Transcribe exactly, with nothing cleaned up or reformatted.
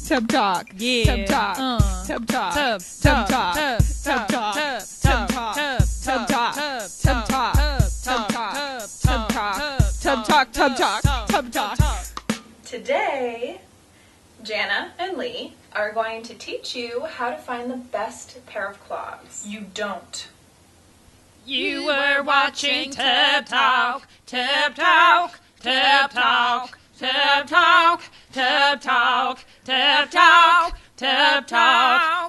Tub talk. Yeah. Tub talk. Uh. Tub talk. Tub. Tub Tub. talk. Tub. Tub talk. Tub. Tub talk. Tub. Tub talk. Tub. Tub talk. Tub talk. Tub talk. Tub talk. Tub talk. Tub talk. Today, Janna and Leigh are going to teach you how to find the best pair of clogs. You don't. You were watching Tub Talk, Tub Talk, Tub Talk, Tub Talk, Tub Talk, Tub Talk, Tub Talk.